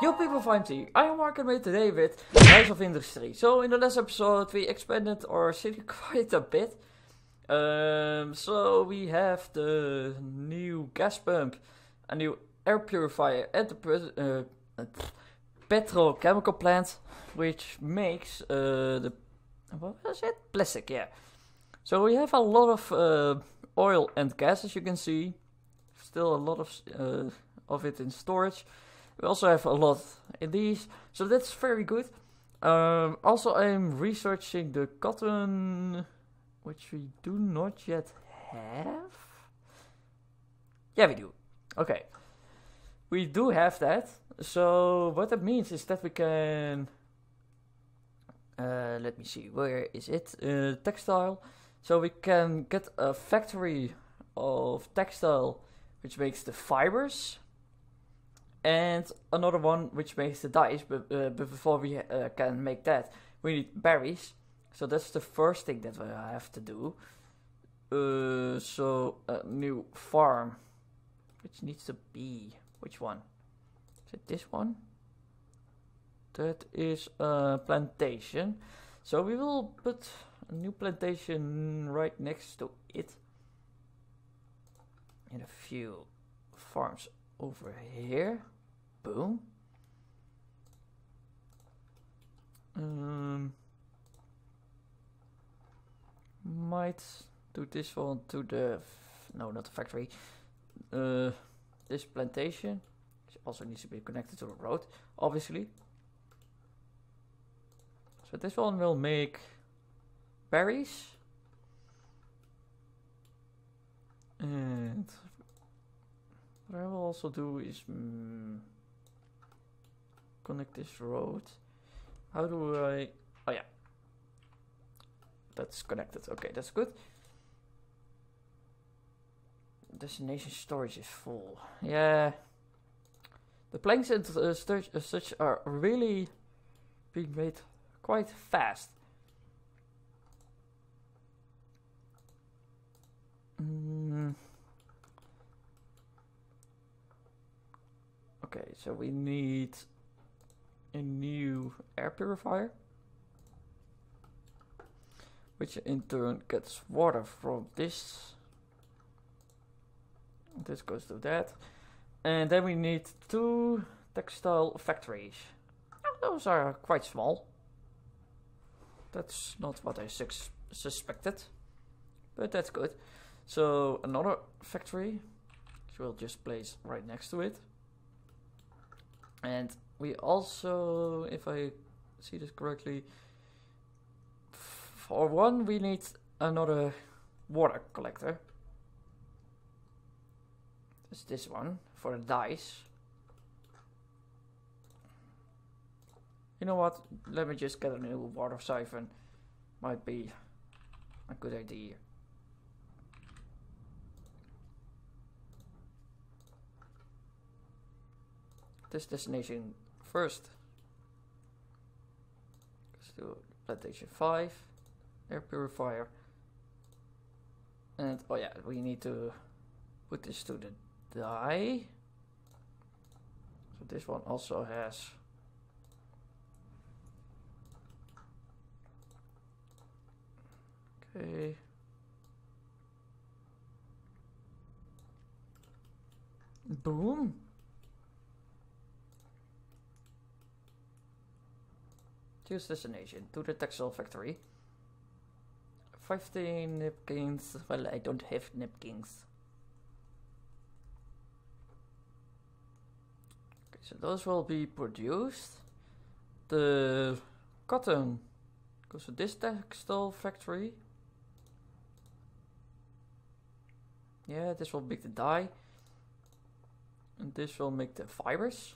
Yo people of IMT, I am working with today with Rise of Industry. So in the last episode we expanded our city quite a bit. So we have the new gas pump, a new air purifier and the petrochemical plant, which makes the, what was it? Plastic, yeah. So we have a lot of oil and gas, as you can see. Still a lot of it in storage. We also have a lot in these, so that's very good. Also, I'm researching the cotton, which we do not yet have. Yeah, we do. Okay, we do have that. So what that means is that we can. Let me see. Where is it? Textile. So we can get a factory of textile, which makes the fibers. And another one which makes the dyes, but before we can make that, we need berries. So that's the first thing that we have to do. So a new farm, which needs to be, which one? Is it this one? That is a plantation. So we will put a new plantation right next to it. And a few farms over here. Boom. Might do this one to the no, not the factory. This plantation, which also needs to be connected to the road, obviously. So this one will make berries, and what I will also do is connect this road. How do I? Oh yeah, that's connected. Okay, that's good. Destination storage is full. Yeah, the planks and such are really being made quite fast. Okay, so we need a new air purifier, which in turn gets water from this. This goes to that. And then we need 2 textile factories. Those are quite small. That's not what I suspected, but that's good. So another factory, which we'll just place right next to it. And we also, if I see this correctly, for one we need another water collector. It's this one for the dyes. You know what? Let me just get a new water siphon. Might be a good idea. This destination first. Let's do plantation 5, air purifier, and oh yeah, we need to put this to the dye. So this one also has okay. Boom. Choose destination to the textile factory. 15 napkins. Well, I don't have napkins. Okay, so those will be produced. The cotton goes to this textile factory. Yeah, this will make the dye. And this will make the fibers.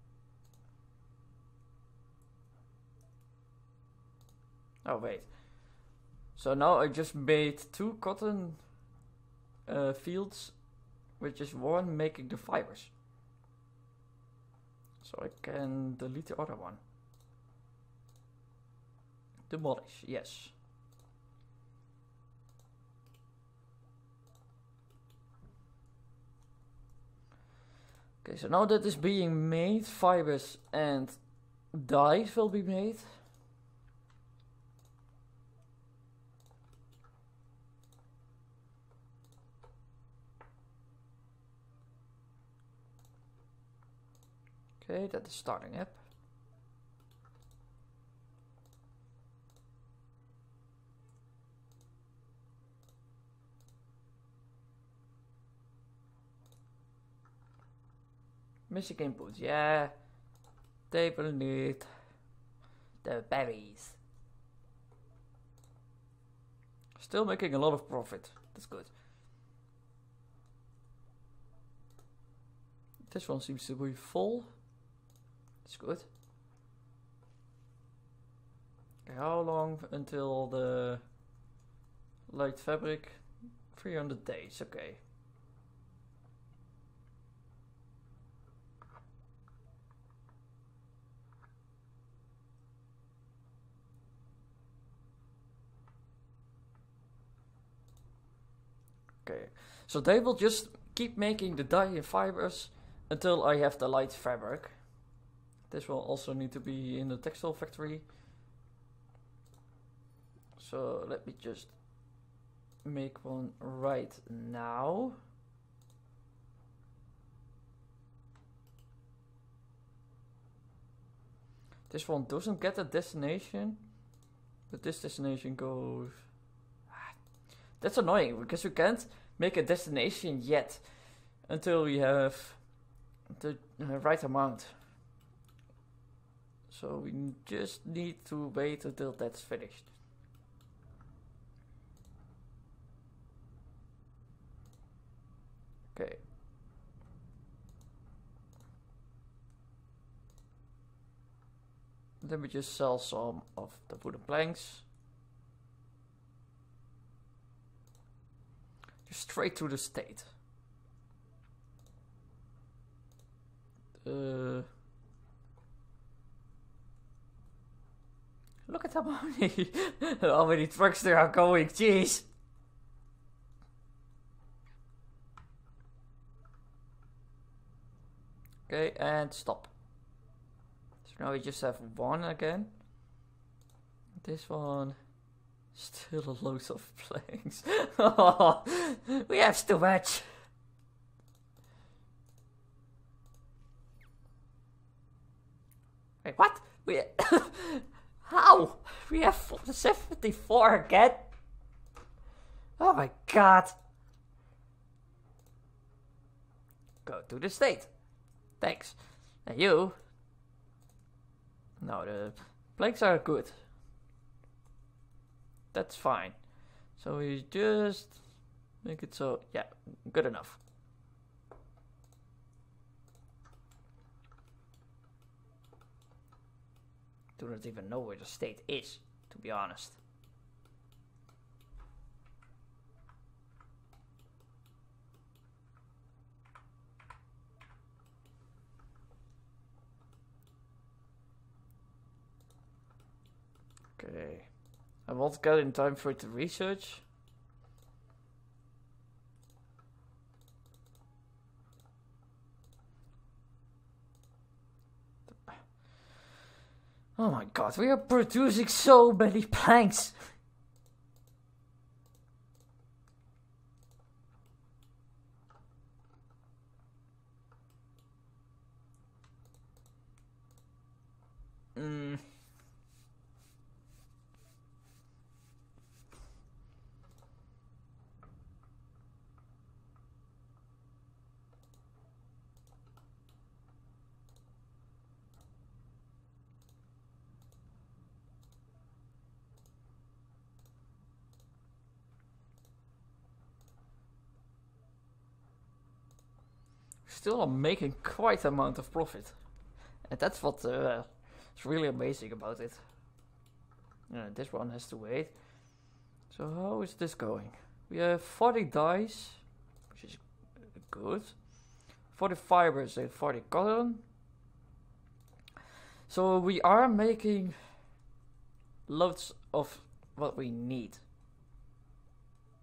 Oh wait, so now I just made 2 cotton fields with just one making the fibers. So I can delete the other one. Demolish, yes. Okay, Okay, so now that is being made, fibers and dyes will be made. Okay, that is starting up. Missing input, yeah. They will need the berries. Still making a lot of profit. That's good. This one seems to be full. That's good. Okay, how long until the light fabric? 300 days, okay. Okay, so they will just keep making the dye and fibers until I have the light fabric. This will also need to be in the textile factory. So let me just make one right now. This one doesn't get a destination, but this destination goes... That's annoying, because we can't make a destination yet until we have the right amount. So we just need to wait until that's finished. Okay. Then we just sell some of the wooden planks. Just straight to the state. Look at how many trucks there are going, jeez. Okay, and stop. So now we just have one again. This one, still loads of planks. We have too much. Wait, what? We how? We have 74 again? Oh my god. Go to the state. Thanks. And you? No, the planks are good. That's fine. So we just make it so, yeah, good enough. Do not even know where the state is, to be honest. Okay. I won't get in time for it to research. Oh my god, we are producing so many planks. Still are making quite an amount of profit. And that's what is really amazing about it. This one has to wait. So how is this going? We have 40 dyes, which is good. 40 fibers and 40 cotton. So we are making loads of what we need.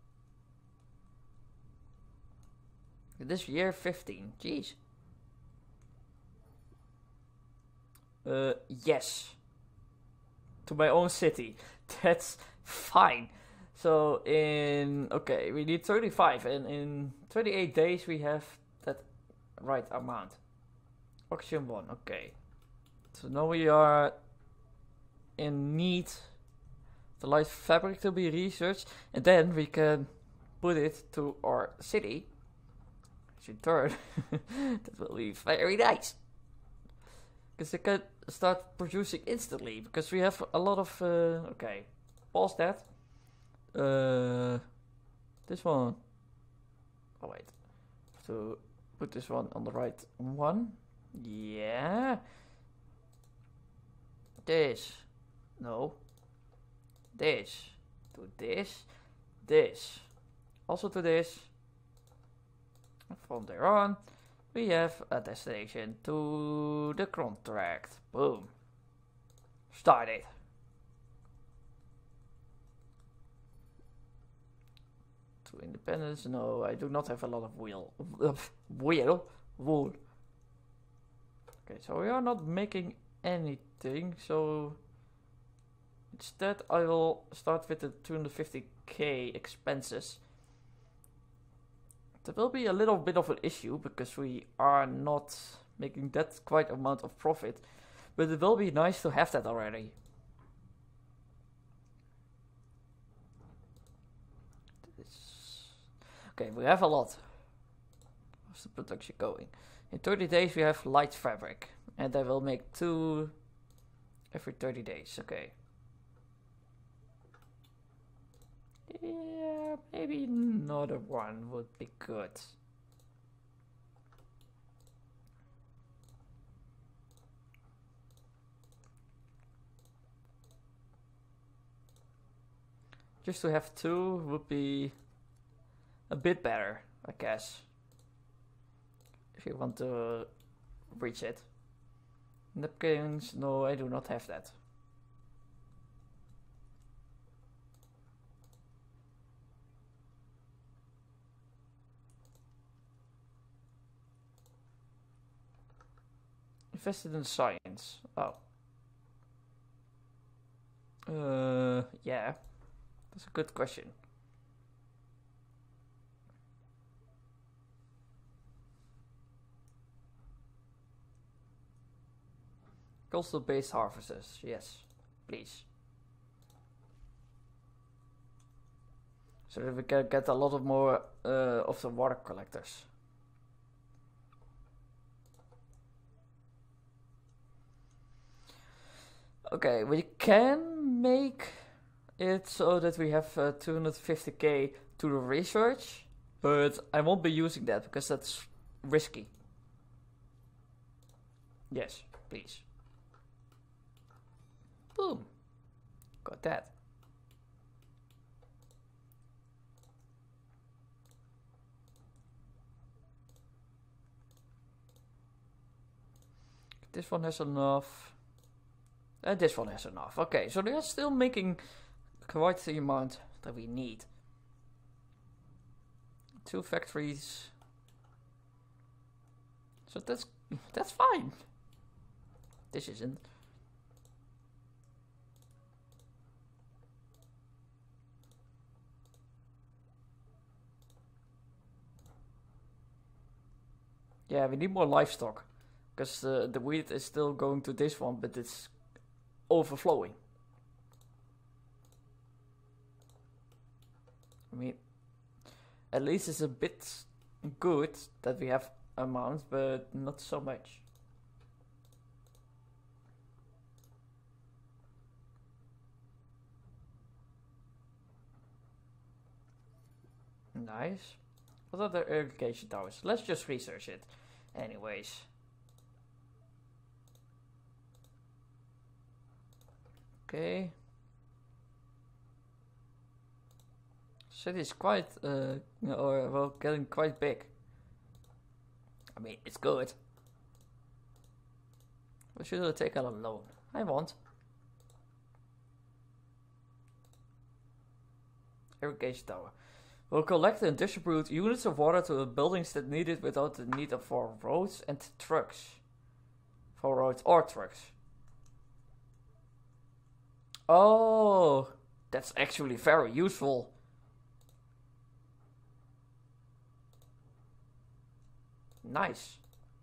This year 15, jeez. Yes. To my own city. That's fine. So okay, we need 35, and in 28 days we have that right amount. Oxygen 1, okay. So now we are in need the light fabric to be researched, and then we can put it to our city. In turn, that will be very nice. Because they can start producing instantly, because we have a lot of... okay, pause that. This one... oh wait. Have to put this one on the right one. Yeah. This. No. This. To this. This. Also to this. From there on, we have a destination to the contract. Boom. Started. To independence. No, I do not have a lot of wool. Okay, so we are not making anything, so instead I will start with the 250k expenses. That will be a little bit of an issue because we are not making that quite amount of profit, but it will be nice to have that already. Okay, we have a lot. How's the production going? In 30 days we have light fabric, and I will make 2 every 30 days. Okay. Yeah, maybe another one would be good. Just to have 2 would be a bit better, I guess. If you want to reach it. Napkins, no, I do not have that. Invested in science. Oh. Yeah. That's a good question. Coastal-based harvesters. Yes, please. So that we can get a lot of more of the water collectors. Okay, we can make it so that we have 250k to the research, but I won't be using that because that's risky. Yes, please. Boom. Got that. This one has enough. And this one has enough. Okay, so they're still making quite the amount that we need. 2 factories. So that's fine. This isn't. Yeah, we need more livestock. Because the wheat is still going to this one, but it's overflowing. I mean, at least it's a bit good that we have amount, but not so much. Nice. What are the irrigation towers? Let's just research it. Anyways. Okay. City is quite, well, getting quite big. I mean, it's good. We should take out a loan. I want. Irrigation tower. We'll collect and distribute units of water to the buildings that need it without the need for roads and trucks. For roads or trucks. Oh, that's actually very useful. Nice.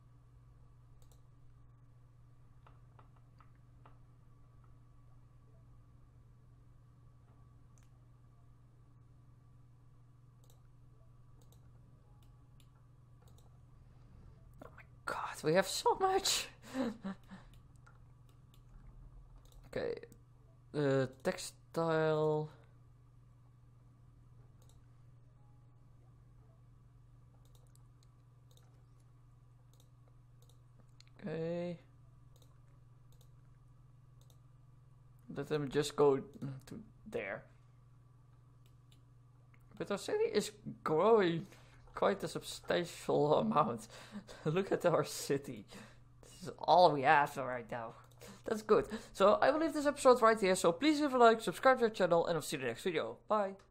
God, we have so much. Okay, textile. Okay. Let them just go to there. But our city is growing quite a substantial amount. Look at our city. This is all we have right now. That's good. So I will leave this episode right here. So please leave a like, subscribe to our channel, and I'll see you in the next video. Bye.